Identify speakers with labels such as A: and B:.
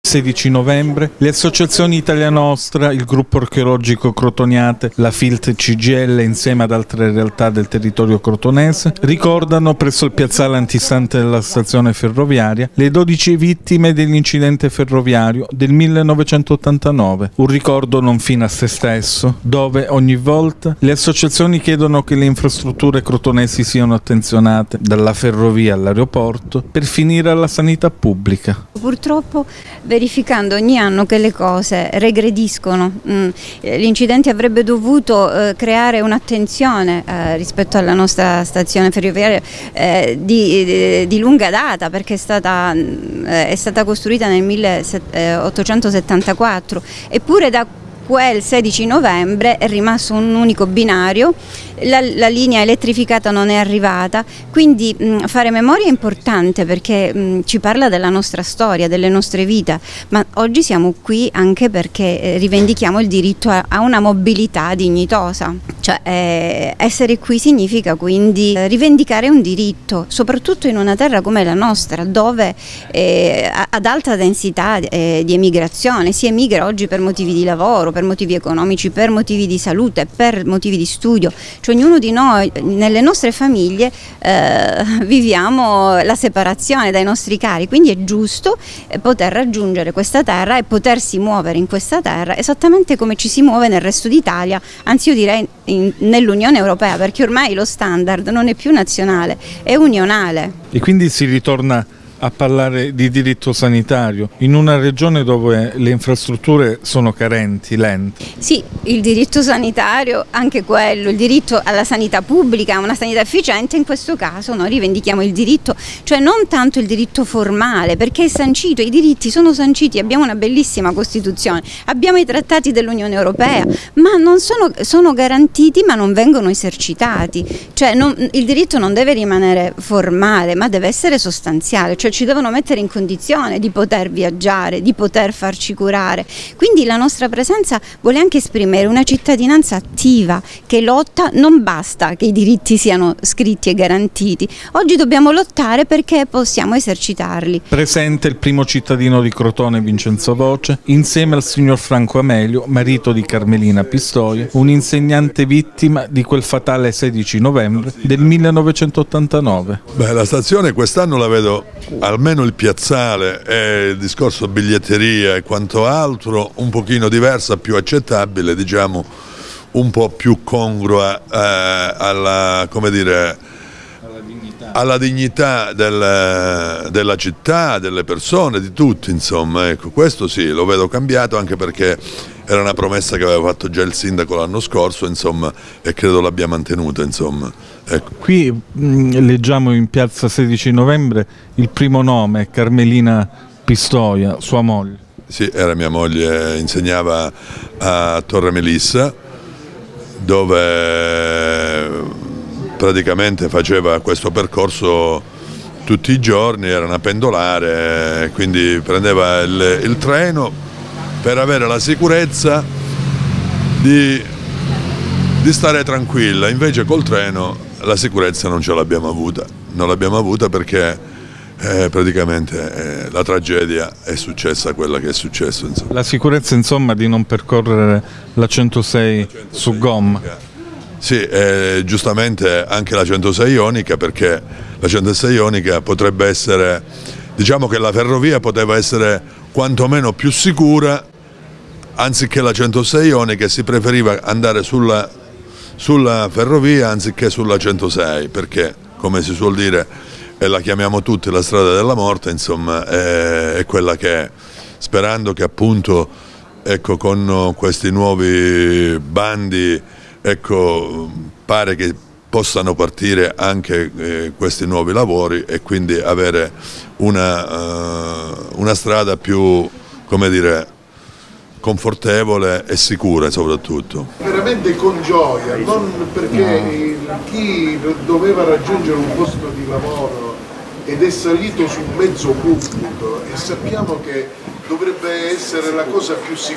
A: 16 novembre, le associazioni Italia Nostra, il gruppo archeologico Crotoniate, la FILT CGIL insieme ad altre realtà del territorio crotonese ricordano presso il piazzale antistante della stazione ferroviaria le 12 vittime dell'incidente ferroviario del 1989, un ricordo non fine a se stesso, dove ogni volta le associazioni chiedono che le infrastrutture crotonesi siano attenzionate dalla ferrovia all'aeroporto per finire alla sanità pubblica.
B: Purtroppo verificando ogni anno che le cose regrediscono, l'incidente avrebbe dovuto creare un'attenzione rispetto alla nostra stazione ferroviaria di lunga data, perché è stata costruita nel 1874, eppure da quel 16 novembre è rimasto un unico binario, la linea elettrificata non è arrivata, quindi fare memoria è importante perché ci parla della nostra storia, delle nostre vite, ma oggi siamo qui anche perché rivendichiamo il diritto a una mobilità dignitosa, cioè essere qui significa quindi rivendicare un diritto, soprattutto in una terra come la nostra, dove ad alta densità di emigrazione, si emigra oggi per motivi di lavoro, per motivi economici, per motivi di salute, per motivi di studio, cioè ognuno di noi nelle nostre famiglie viviamo la separazione dai nostri cari, quindi è giusto poter raggiungere questa terra e potersi muovere in questa terra esattamente come ci si muove nel resto d'Italia, anzi io direi nell'Unione Europea, perché ormai lo standard non è più nazionale, è unionale.
A: E quindi si ritorna a parlare di diritto sanitario in una regione dove le infrastrutture sono carenti, lente.
B: Sì, il diritto sanitario, anche quello, il diritto alla sanità pubblica, a una sanità efficiente, in questo caso noi rivendichiamo il diritto, cioè non tanto il diritto formale, perché è sancito, i diritti sono sanciti, abbiamo una bellissima Costituzione, abbiamo i trattati dell'Unione Europea, ma non sono garantiti ma non vengono esercitati, cioè il diritto non deve rimanere formale ma deve essere sostanziale, cioè ci devono mettere in condizione di poter viaggiare, di poter farci curare. Quindi la nostra presenza vuole anche esprimere una cittadinanza attiva che lotta, non basta che i diritti siano scritti e garantiti, oggi dobbiamo lottare perché possiamo esercitarli.
A: Presente il primo cittadino di Crotone, Vincenzo Voce, insieme al signor Franco Amelio, marito di Carmelina Pistoia, un insegnante vittima di quel fatale 16 novembre del 1989.
C: Beh, la stazione quest'anno la vedo, almeno il piazzale e il discorso biglietteria e quanto altro, un pochino diversa, più accettabile, diciamo un po' più congrua alla dignità della città, delle persone, di tutti, insomma, ecco, questo sì, lo vedo cambiato, anche perché era una promessa che aveva fatto già il sindaco l'anno scorso, insomma, e credo l'abbia mantenuta, insomma. Ecco.
A: Qui leggiamo in piazza 16 novembre il primo nome, Carmelina Pistoia, sua moglie.
C: Sì, era mia moglie, insegnava a Torre Melissa, dove praticamente faceva questo percorso tutti i giorni, era una pendolare, quindi prendeva il treno per avere la sicurezza di stare tranquilla, invece col treno la sicurezza non ce l'abbiamo avuta, perché praticamente la tragedia è successa quella che è successo. Insomma.
A: La sicurezza, insomma, di non percorrere la 106 su gomma.
C: Sì, giustamente anche la 106 ionica, perché la 106 ionica potrebbe essere, diciamo che la ferrovia poteva essere quantomeno più sicura, anziché la 106 ionica si preferiva andare sulla ferrovia anziché sulla 106, perché, come si suol dire, e la chiamiamo tutti la strada della morte, insomma, è quella che è, sperando che appunto, ecco, con questi nuovi bandi, ecco, pare che possano partire anche questi nuovi lavori e quindi avere una strada più, come dire, confortevole e sicura soprattutto.
D: Veramente con gioia, non perché chi doveva raggiungere un posto di lavoro ed è salito su un mezzo pubblico, e sappiamo che dovrebbe essere la cosa più sicura.